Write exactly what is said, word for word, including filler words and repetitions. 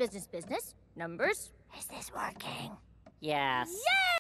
business, business. Numbers. Is this working? Yes. Yay!